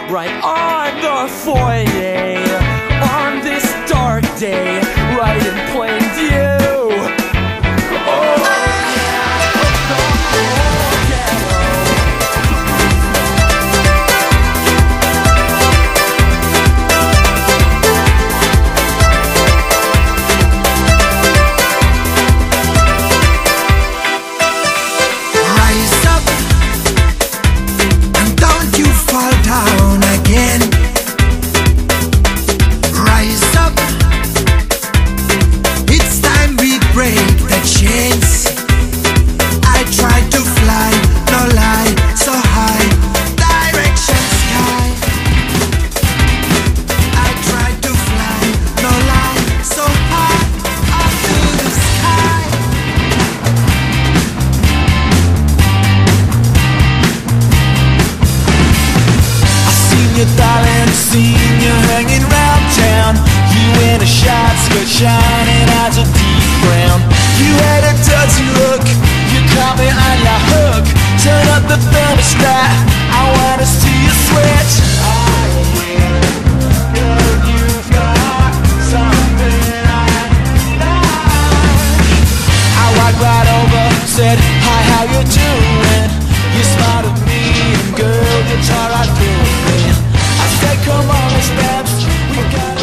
right on the foyer, on this dark day, right in plain view. Oh yeah, the whole ghetto. Rise up and don't you fall down again. Rise up, it's time we break the chains. I tried to fly, no lie, so high, direction sky. I tried to fly, no lie, so high, up to the sky. I seen you, darling, seen you hanging round town. You in a short skirt shining as a deep brown. You had a dirty look, you caught me on your hook. Turn up the thermostat, I wanna see you sweat. Oh yeah, girl, you've got something I like. I walked right over, said, hi, how you doing? You smiled at me, and girl, you tore right through me. I said, come on, let's dance, we gotta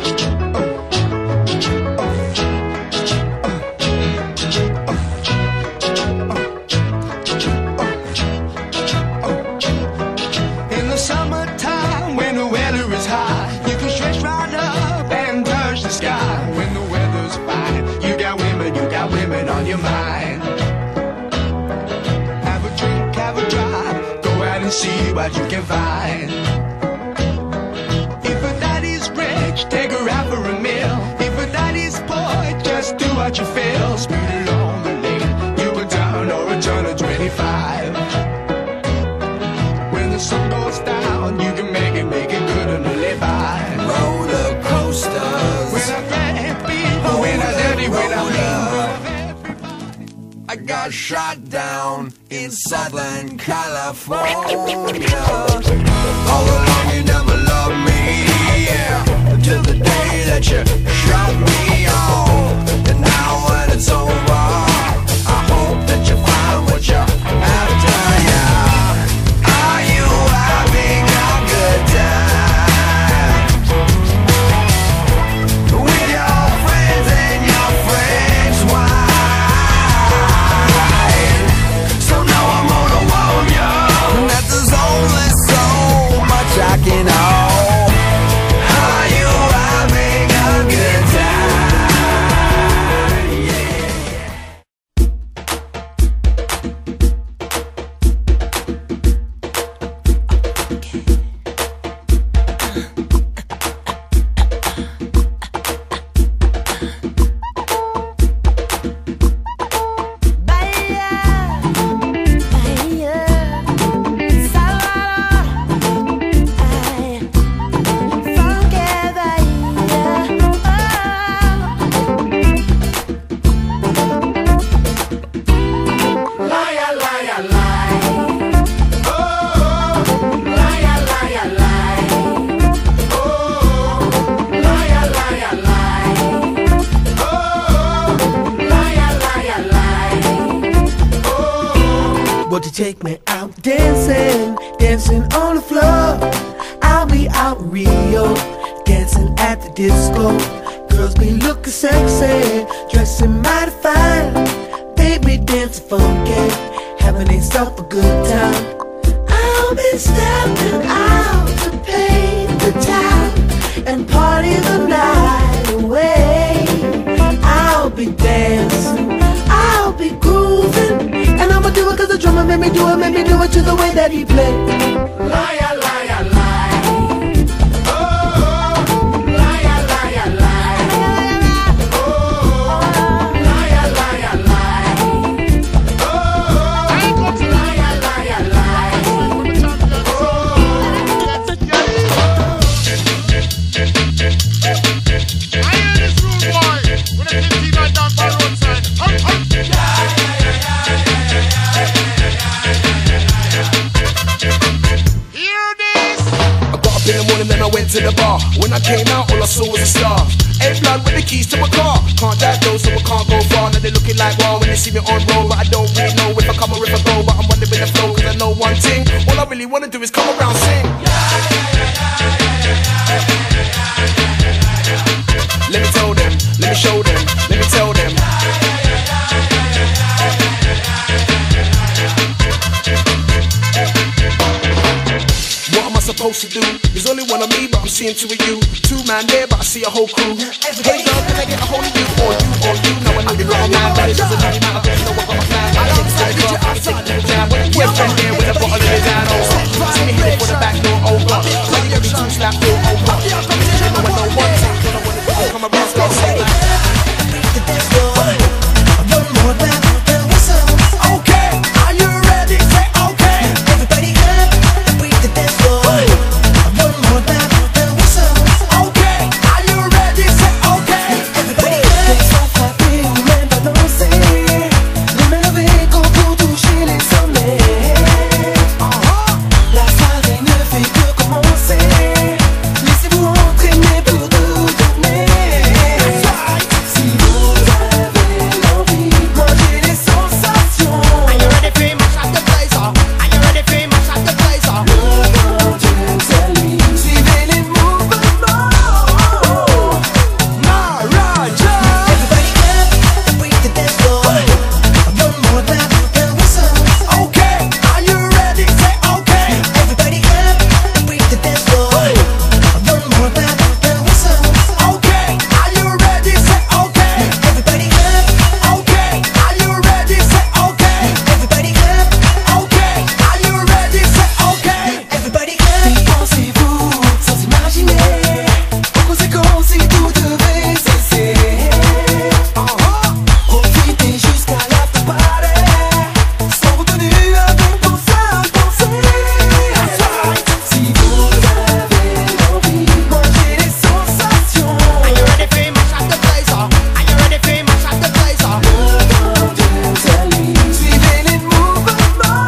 In the summertime, when the weather is high, you can stretch right up and touch the sky. When the weather's fine, you got women on your mind. Have a drink, have a drive, go out and see what you can find. If a daddy's rich, take her out for a meal. If a daddy's poor, just do what you feel. Speed along the lane, you a turn or a turn of 25. When the sun goes down, you can make it good and live by. Roller coasters. When I grab people, when I dirty, when I leave. I got shot down in Southern California. All along you never loved me, yeah. Till the day that you shot me off. And now when it's over, I hope that you find what you're after, yeah. Are you having a good time with your friends and your friends' wives? So now I'm gonna warn you that there's only so much I can hold. Are you having a good time? Yeah. Won't you take me out dancing, dancing on the floor? I'll be out in Rio, dancing at the disco. Girls be looking sexy, dressing mighty fine. Baby dancing funky, having themselves a good time. I'll be stepping out to paint the town and party the night away. I'll be dancing, I'll be grooving, and I'ma do it 'cause the drummer made me do it to the way that he played. Liar, liar, lie. Oh, liar, liar, lie. Oh, liar, liar, lie. Oh, liar, liar, lie. I hear this rude boy when I see right down by the roadside. phone and then I went to the bar. When I came out, all I saw was a star. A-Blood with the keys to my car. Can't drive though, so I can't go far. Now they looking like wow when they see me on road, but I don't really know if I come or if I go. But I'm wondering the flow, cause I know one thing. All I really wanna do is come around sing. Let me tell them, let me show them, let me tell them. What am I supposed to do? There's only one of me, but I'm seeing two of you. Two man there, but I see a whole crew. Hey girl, can I get a hold of you? Or you, no, I know you're wrong now, but it doesn't really matter, cause you know I got my plan. I don't say it, I can take a little jab. With a boyfriend there with a bottle in his hand, oh. See me hit it for the back door, oh God. Like every two slap door, oh God. You know I know one thing, but I wanna do is come around, start saying that. One more lap, then whistle. Okay, are you ready? Say okay. Everybody up, beat the dance floor. One more lap, then whistle. Okay, are you ready? Say okay. Everybody up. Qu'elles sont frappées ou même balancées, les mains levées comme pour toucher les sommets. La soirée ne fait que commencer. Laissez-vous entraîner pour tout donner. Si vous avez l'envie, mangez les sensations. Are you ready for mash up the place? Are you ready for mash up the place? Le grand Dieu, c'est lui. Suivez les mouvements. Maharaja. Everybody up, break the dance floor. One more lap, then whistle. Okay, are you ready? Say okay. Everybody up, break the dance floor. One more lap, then whistle. Okay, are you ready? Say okay. Everybody up, okay. Are you ready? Say okay. Everybody up, okay. Are you ready? Say okay. Everybody up. Pensez-vous sans imaginer aux conséquences si tout devait cesser. Profitez jusqu'à l'after party, sans retenue avec vos seules pensées. Si vous avez l'envie, mangez les sensations. Are you ready for mash up the place? Are you ready for mash up the place? Le grand Dieu, c'est lui. Suivez les mouvements.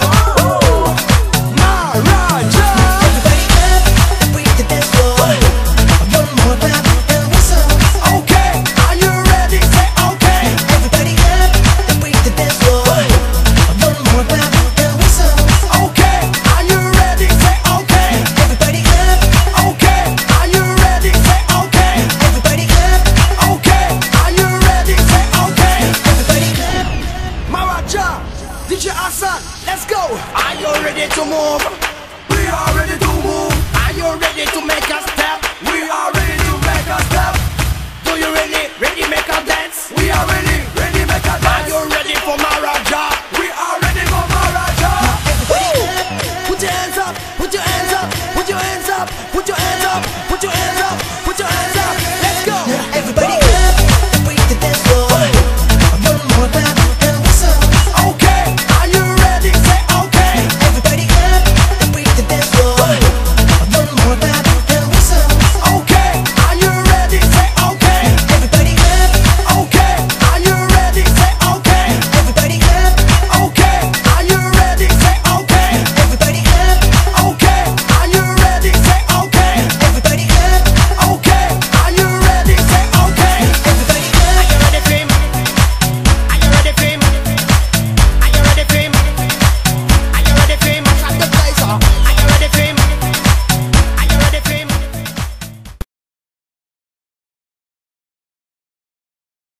Maharaja. Everybody up, break the dance floor. One more lap, then whistle. Okay, are you ready? Say okay. Everybody up, break the dance floor. One more lap, then whistle. Okay, are you ready? Say okay. Everybody up, okay. Are you ready? Say okay. Everybody up, okay. Are you ready? Say okay. Everybody up. Maharaja, DJ Hassan, let's go. Are you ready to move? We are ready to move. Are you ready to make a step? We are ready to make a step. Do you ready make a dance? We are ready, ready make a Are dance. you ready for Maharaja? We are ready for Maharaja. Everybody up. Put your hands up. Put your hands up. Put your hands up. Put your hands up. Put